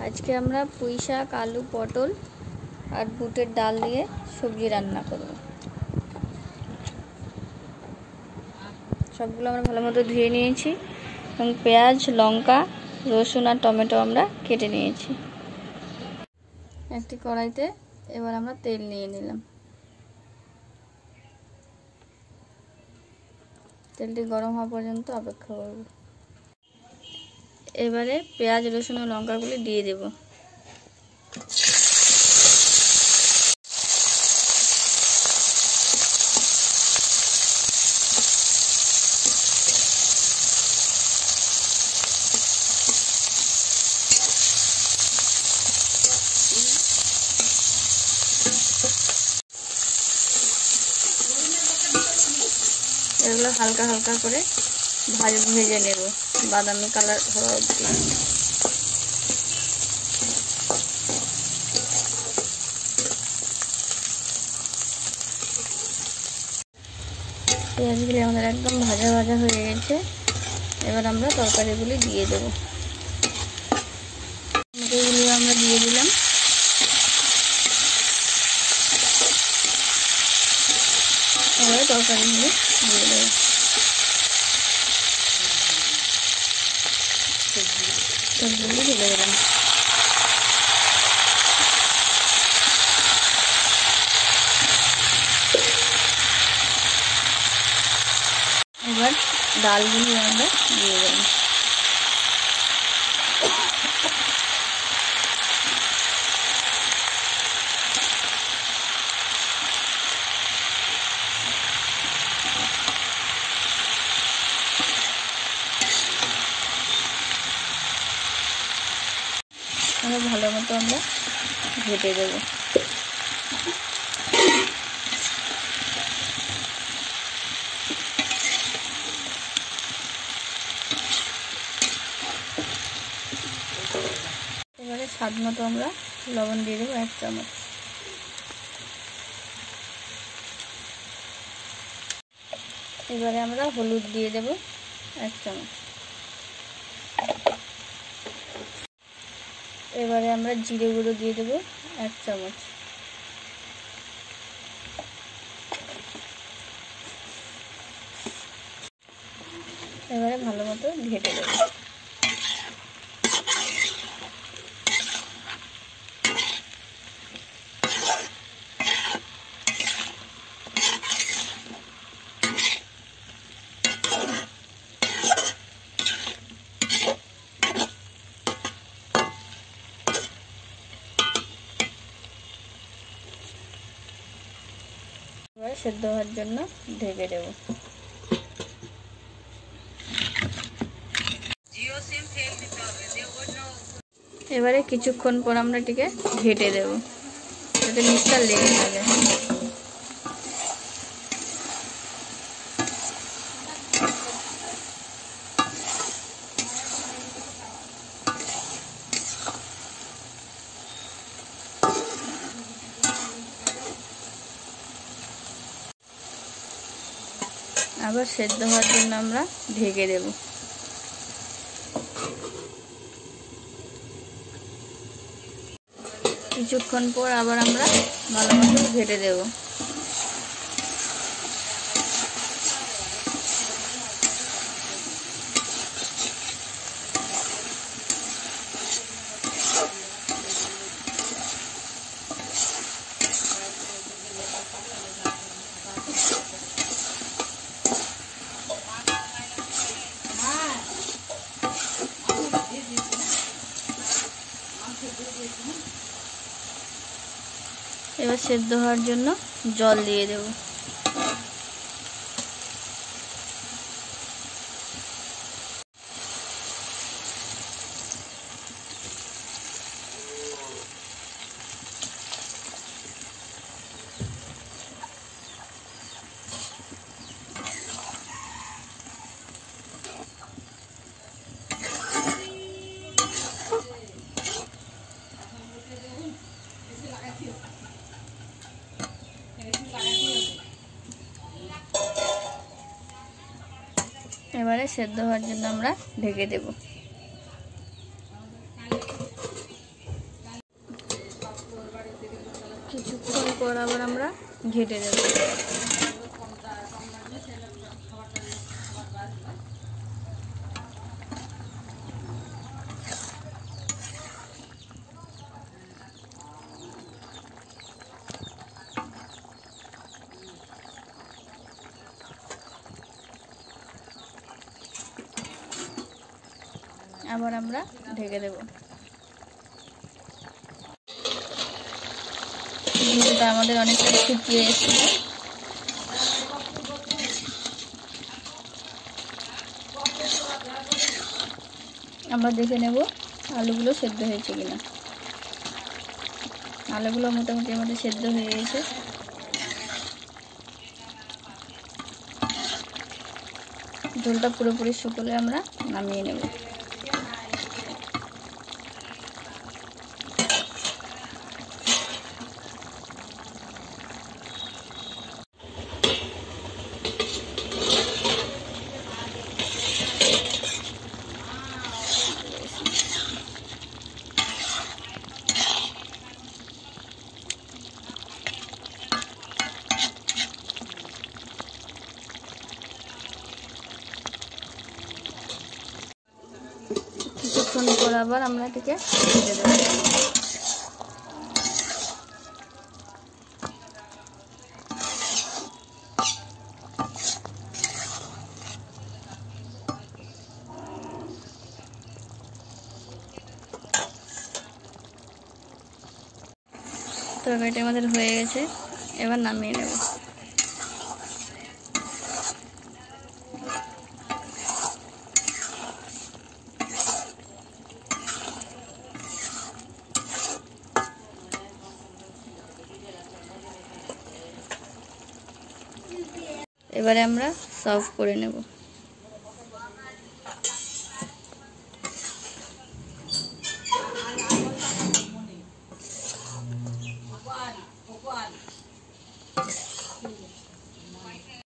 আজকে আমরা পুঁই শাক, আলু, পটল আর বুটের ডাল দিয়ে সবজি রান্না করব। সবগুলো আমরা ভালো মতো ধুয়ে নিয়েছি এবং পেঁয়াজ, লঙ্কা, রসুন আর টমেটো আমরা কেটে নিয়েছি। একটি কড়াইতে এবার আমরা তেল নিয়ে নিলাম। তেলটি গরম হওয়া পর্যন্ত অপেক্ষা করব। এবারে পেঁয়াজ, রসুন ও লঙ্কাগুলি দিয়ে দেব। এগুলো হালকা হালকা করে ভেজে নেব বাদামি কালার হওয়া অবধি। পেঁয়াজগুলি আমাদের একদম ভাজা ভাজা হয়ে গেছে। এবার আমরা তরকারিগুলি দিয়ে দেব। এগুলি আমরা দিয়ে দিলাম। এবারে তরকারিগুলি দিয়ে দেব। সবজিগুলি ঢেলে দিলাম। এবার ডালগুলি আমরা দিয়ে দেব। ভালো মতো আমরা ঘেটে দেব। এবারে স্বাদ মতো আমরা লবণ দিয়ে দেবো 1 চামচ। এবারে আমরা হলুদ দিয়ে দেব 1 চামচ। এবারে আমরা জিরে গুঁড়ো দিয়ে দেব 1 চামচ। এবারে ভালো মতো ঘেটে দেব। এবার সেদ্ধ হওয়ার জন্য ঢেকে দেব। এবারে কিছুক্ষণ পর আমরা এটিকে ঘেটে দেব যাতে নিচটা লেগে না যায়। আবার সেদ্ধ হওয়ার জন্য আমরা ঢেকে দেব। কিছুক্ষণ পর আবার আমরা ভালো মতো ঘেটে দেব। এবার সেদ্ধ হওয়ার জন্য জল দিয়ে দেব। এবারে সেদ্ধ হওয়ার জন্য আমরা ঢেকে দেব। পর আবার আমরা ঘেটে দেব। আবার আমরা ঢেকে দেব। ভিডিওটা আমাদের অনেকটা শুকিয়ে এসেছে। আমরা দেখে নেব আলুগুলো সেদ্ধ হয়েছে কিনা। আলুগুলো মোটামুটি আমাদের সেদ্ধ হয়ে গেছে। ঝোলটা পুরোপুরি শুকলে আমরা নামিয়ে নেব। কিছুক্ষণ পর আবার আমরা এটাকে ভেজে দেব। তরকারিটা আমাদের হয়ে গেছে, এবার নামিয়ে নেব। এবারে আমরা সার্ভ করে নেব।